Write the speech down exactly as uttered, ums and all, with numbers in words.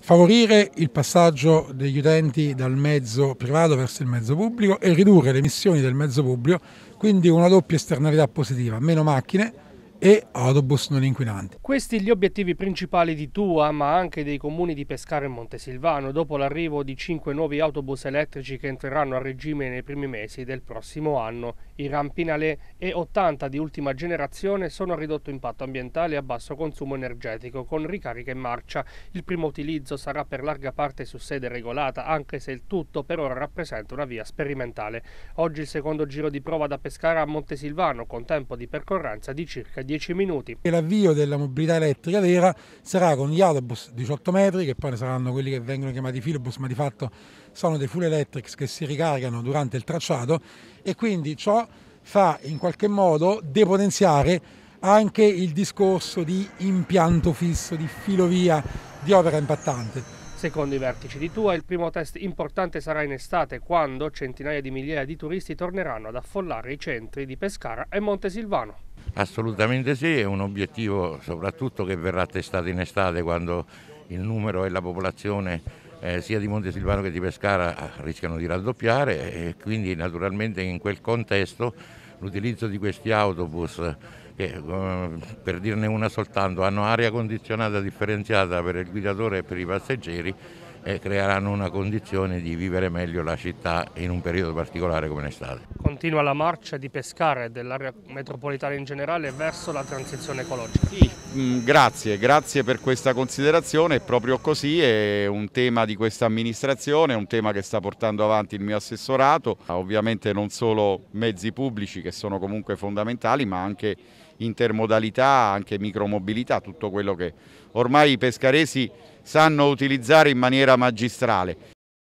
favorire il passaggio degli utenti dal mezzo privato verso il mezzo pubblico e ridurre le emissioni del mezzo pubblico, quindi una doppia esternalità positiva, meno macchine e autobus non inquinanti. Questi gli obiettivi principali di Tua, ma anche dei comuni di Pescara e Montesilvano, dopo l'arrivo di cinque nuovi autobus elettrici che entreranno a regime nei primi mesi del prossimo anno. I Rampinalé e ottanta di ultima generazione sono a ridotto impatto ambientale e a basso consumo energetico, con ricarica in marcia. Il primo utilizzo sarà per larga parte su sede regolata, anche se il tutto per ora rappresenta una via sperimentale. Oggi il secondo giro di prova da Pescara a Montesilvano, con tempo di percorrenza di circa dieci minuti. L'avvio della mobilità elettrica vera sarà con gli autobus diciotto metri, che poi ne saranno quelli che vengono chiamati filobus, ma di fatto sono dei full electrics che si ricaricano durante il tracciato, e quindi ciò fa in qualche modo depotenziare anche il discorso di impianto fisso, di filovia, di opera impattante. Secondo i vertici di Tua, il primo test importante sarà in estate, quando centinaia di migliaia di turisti torneranno ad affollare i centri di Pescara e Montesilvano. Assolutamente sì, è un obiettivo soprattutto che verrà testato in estate, quando il numero e la popolazione eh, sia di Montesilvano che di Pescara rischiano di raddoppiare, e quindi naturalmente in quel contesto l'utilizzo di questi autobus, che eh, per dirne una soltanto hanno aria condizionata differenziata per il guidatore e per i passeggeri, e creeranno una condizione di vivere meglio la città in un periodo particolare come l'estate. Continua la marcia di Pescara e dell'area metropolitana in generale verso la transizione ecologica. Sì, mh, grazie, grazie per questa considerazione. È proprio così, è un tema di questa amministrazione, è un tema che sta portando avanti il mio assessorato. Ovviamente non solo mezzi pubblici, che sono comunque fondamentali, ma anche intermodalità, anche micromobilità, tutto quello che ormai i pescaresi sanno utilizzare in maniera magistrale.